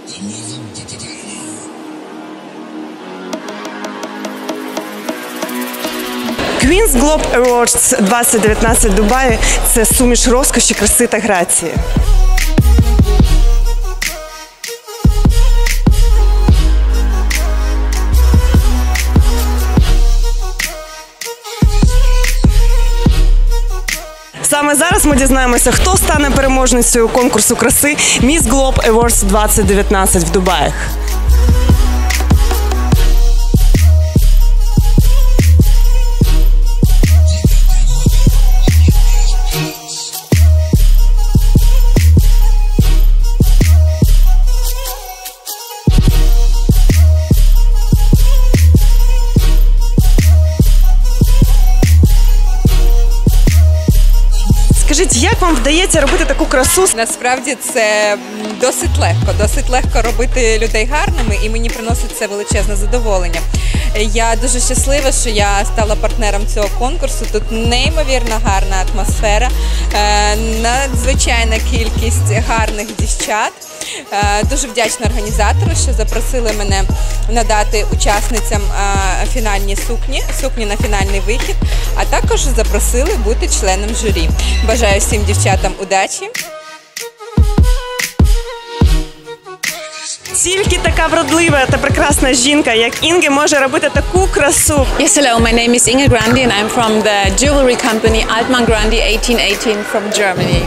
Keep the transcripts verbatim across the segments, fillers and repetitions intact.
Queen's Globe Awards двадцять дев'ятнадцять в Дубаї – це суміш розкоші, краси та грації. Саме зараз ми дізнаємося, хто стане переможницею конкурсу краси Miss Globe Awards двадцять дев'ятнадцять в Дубаях. Скажіть, як вам вдається робити таку красу? Насправді це досить легко, досить легко робити людей гарними, і мені приносить це величезне задоволення. Я дуже щаслива, що я стала партнером цього конкурсу. Тут неймовірно гарна атмосфера, надзвичайна кількість гарних дівчат. Дуже вдячна організатору, що запросили мене надати учасницям фінальні сукні, сукні на фінальний вихід, а також запросили бути членом журі. Бажаю всім дівчатам удачі! Тільки така вродлива та прекрасна жінка, як Inge, може робити таку красу. Yes, hello, my name is Inge Grandi and I'm from the jewelry company Altmann Grandi eighteen eighteen from Germany.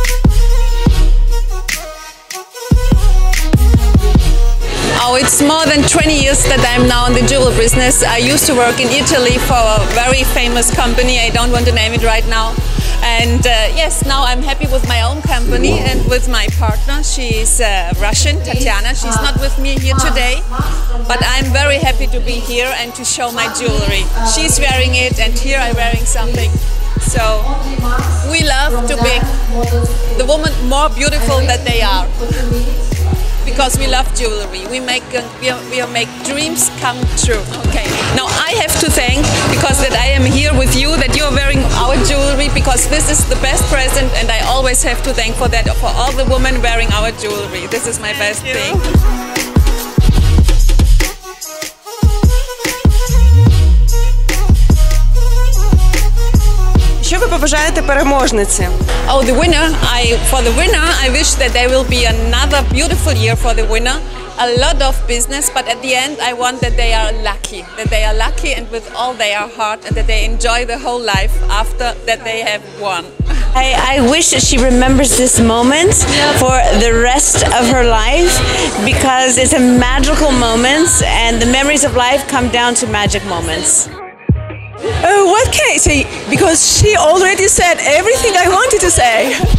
Oh, it's more than twenty years that I'm now in the jewelry business. I used to work in Italy for a very famous company. I don't want to name it right now. And uh, yes, now I'm happy with my own company and with my partner. She's uh, Russian, Tatiana. She's not with me here today, but I'm very happy to be here and to show my jewelry. She's wearing it and here I'm wearing something. So we love to make the women more beautiful than they are. Because we love jewelry, we make uh, we, we make dreams come true. Okay. Now I have to thank because that I am here with you, that you are wearing our jewelry, because this is the best present, and I always have to thank for that for all the women wearing our jewelry. This is my best thing. Що ви побажаєте переможниці? Oh, the winner! I for the winner, I wish that there will be another beautiful year for the winner. A lot of business, but at the end, I want that they are lucky, that they are lucky and with all their heart, and that they enjoy the whole life after that they have won. I, I wish that she remembers this moment for the rest of her life, because it's a magical moment, and the memories of life come down to magic moments. Uh, what can I say? Because she already said everything I wanted to say.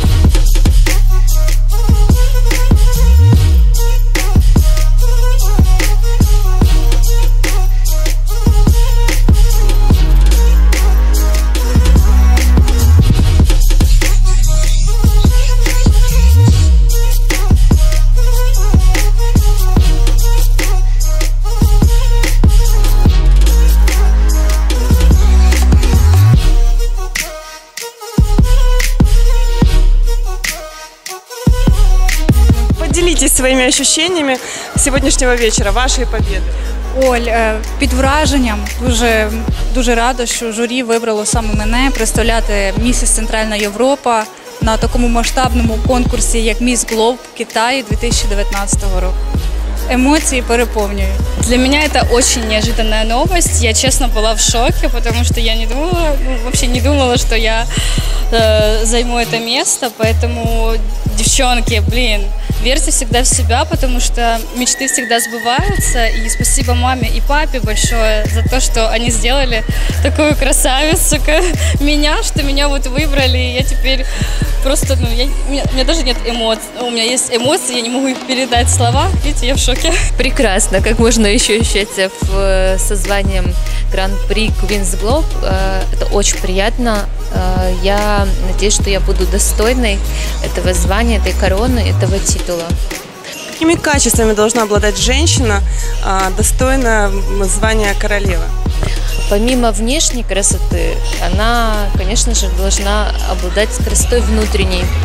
Поделитесь своими ощущениями сегодняшнего вечера, вашей победы. Оль, під враженням, дуже, дуже рада, що журі вибрало саме мене представляти Місіс Центральна Європа на такому масштабному конкурсі, як Miss Globe Китай две тысячи девятнадцатого року. Эмоции переполняют. Для меня это очень неожиданная новость. Я, честно, была в шоке, потому что я не думала, ну, вообще не думала, что я э, займу это место. Поэтому, девчонки, блин, верьте всегда в себя, потому что мечты всегда сбываются. И спасибо маме и папе большое за то, что они сделали такую красавицу, как меня, что меня вот выбрали. И я теперь просто, ну, я, у, меня, у меня даже нет эмоций. У меня есть эмоции, я не могу их передать в слова. Видите, я в шоке. Прекрасно. Как можно еще ощущать в, со званием Гран-при Queen's Globe. Это очень приятно. Я надеюсь, что я буду достойной этого звания, этой короны, этого титула. Какими качествами должна обладать женщина, достойная звания королевы? Помимо внешней красоты, она, конечно же, должна обладать красотой внутренней.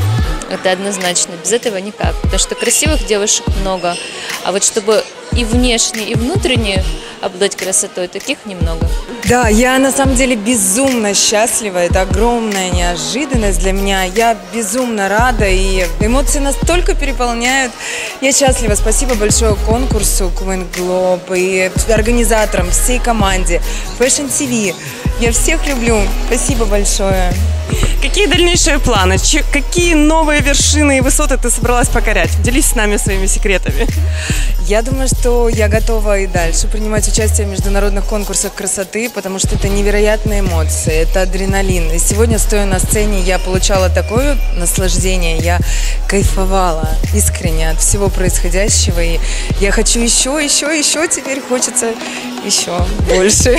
Это однозначно. Без этого никак. Потому что красивых девушек много. А вот чтобы и внешне, и внутренне обладать красотой, таких немного. Да, я на самом деле безумно счастлива. Это огромная неожиданность для меня. Я безумно рада, и эмоции настолько переполняют. Я счастлива. Спасибо большое конкурсу Queen Globe и организаторам, всей команде, Fashion ти ви. Я всех люблю. Спасибо большое. Какие дальнейшие планы? Че- какие новые вершины и высоты ты собралась покорять? Делись с нами своими секретами. Я думаю, что я готова и дальше принимать участие в международных конкурсах красоты, потому что это невероятные эмоции, это адреналин. И сегодня, стоя на сцене, я получала такое наслаждение, я кайфовала искренне от всего происходящего. И я хочу еще, еще, еще, теперь хочется еще больше.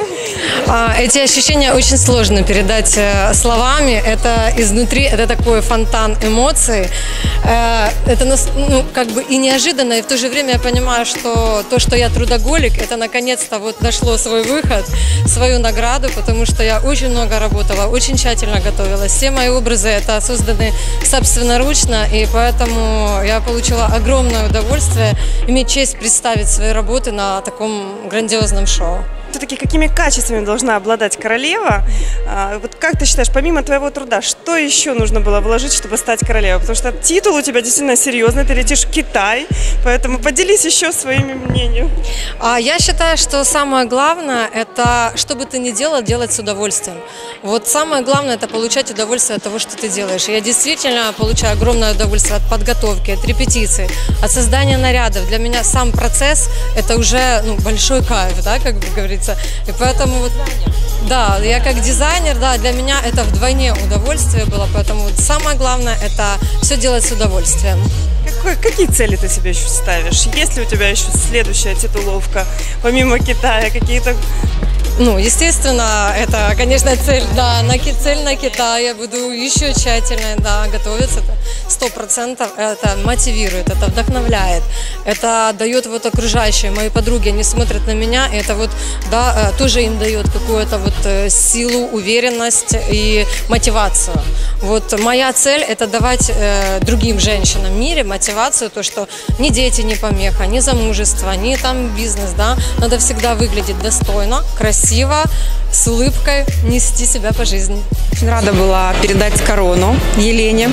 Эти ощущения очень сложно передать словами. Это изнутри, это такой фонтан эмоций. Это ну, как бы и неожиданно, и в то же время я понимаю, что то, что я трудоголик, это наконец-то вот нашло свой выход, свою награду, потому что я очень много работала, очень тщательно готовилась. Все мои образы это созданы собственноручно, и поэтому я получила огромное удовольствие иметь честь представить свои работы на таком грандиозном шоу. Все-таки какими качествами должна обладать королева? А, вот как ты считаешь, помимо твоего труда, что еще нужно было вложить, чтобы стать королевой? Потому что титул у тебя действительно серьезный, ты летишь в Китай, поэтому поделись еще своими мнениями. А я считаю, что самое главное, это, что бы ты ни делал, делать с удовольствием. Вот самое главное, это получать удовольствие от того, что ты делаешь. И я действительно получаю огромное удовольствие от подготовки, от репетиций, от создания нарядов. Для меня сам процесс, это уже ну, большой кайф, да, как бы говорится. И поэтому вот, да, я как дизайнер, да, для меня это вдвойне удовольствие было, поэтому вот самое главное это все делать с удовольствием. Какой, какие цели ты себе еще ставишь? Есть ли у тебя еще следующая титуловка, помимо Китая, какие-то... Ну, естественно, это, конечно, цель, да, на, цель на Китай. Я буду еще тщательно, да, готовиться. Это сто процентов это мотивирует, это вдохновляет. Это дает вот окружающие, мои подруги, они смотрят на меня, и это вот, да, тоже им дает какую-то вот силу, уверенность и мотивацию. Вот моя цель – это давать э, другим женщинам в мире мотивацию, то, что ни дети, ни помеха, ни замужество, ни там бизнес, да, надо всегда выглядеть достойно, красиво, с улыбкой, нести себя по жизни. Очень рада была передать корону Елене.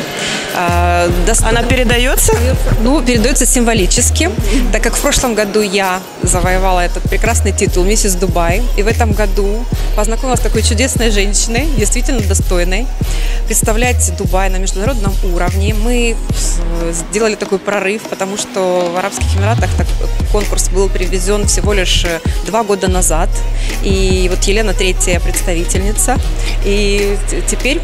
Она передается? Ну, передается символически, так как в прошлом году я завоевала этот прекрасный титул «Миссис Дубай». И в этом году познакомилась с такой чудесной женщиной, действительно достойной, представлять Дубай на международном уровне. Мы сделали такой прорыв, потому что в Арабских Эмиратах конкурс был привезен всего лишь два года назад. И вот Елена третья представительница. И теперь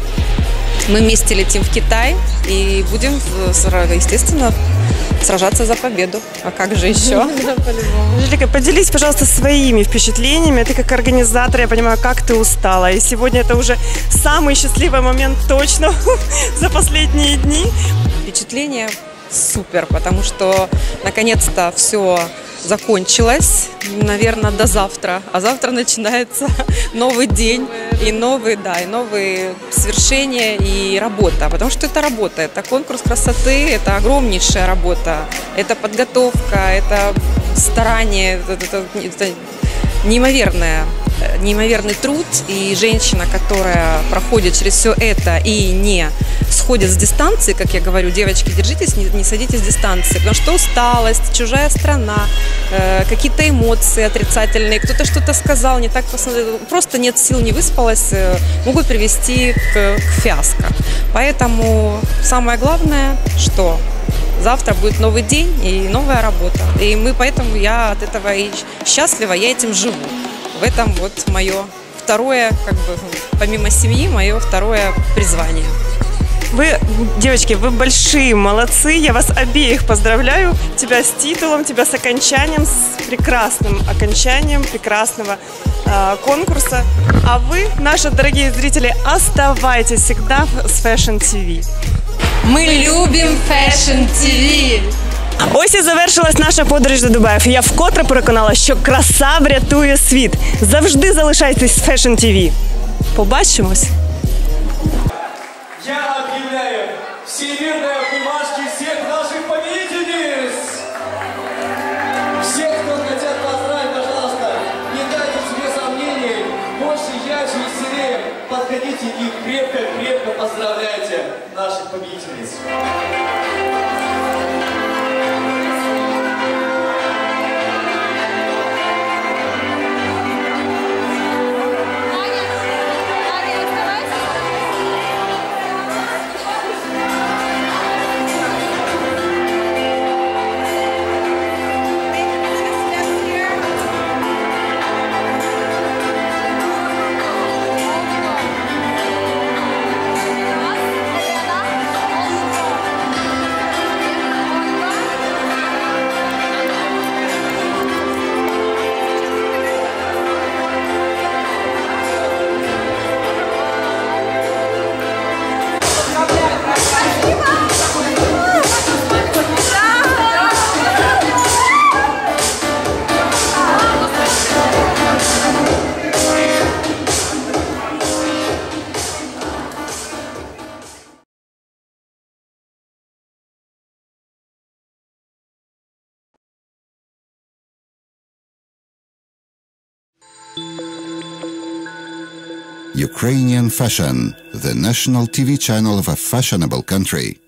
мы вместе летим в Китай и будем, естественно, сражаться за победу. А как же еще? Анжелика, поделись, пожалуйста, своими впечатлениями. Ты как организатор, я понимаю, как ты устала. И сегодня это уже самый счастливый момент точно за последние дни. Впечатление супер, потому что наконец-то все закончилось, наверное, до завтра. А завтра начинается новый день и новые, да, и новые свершения и работа. Потому что это работа, это конкурс красоты, это огромнейшая работа, это подготовка, это старание, это, это, это неимоверное, неимоверный труд. И женщина, которая проходит через все это и не сходит с дистанции, как я говорю, девочки, держитесь, не, не садитесь с дистанции, потому что усталость, чужая страна, э, какие-то эмоции отрицательные, кто-то что-то сказал, не так посмотрел, просто нет сил, не выспалась, э, могут привести к, к фиаско. Поэтому самое главное, что завтра будет новый день и новая работа. И мы, поэтому я от этого и счастлива, я этим живу. В этом вот мое второе, как бы, помимо семьи, мое второе призвание. Вы, девочки, вы большие молодцы, я вас обеих поздравляю, тебя с титулом, тебя с окончанием, с прекрасным окончанием прекрасного э, конкурса. А вы, наши дорогие зрители, оставайтесь всегда с Fashion ти ви. Мы любим Fashion ти ви! Ось і завершилась наша подорож до Дубаїв. Я вкотре переконала, що краса врятує світ. Завжди залишайтесь з Fashion ти ви. Побачимось! Я объявляю всемирное победительниц. Ukrainian Fashion, the national T V channel of a fashionable country.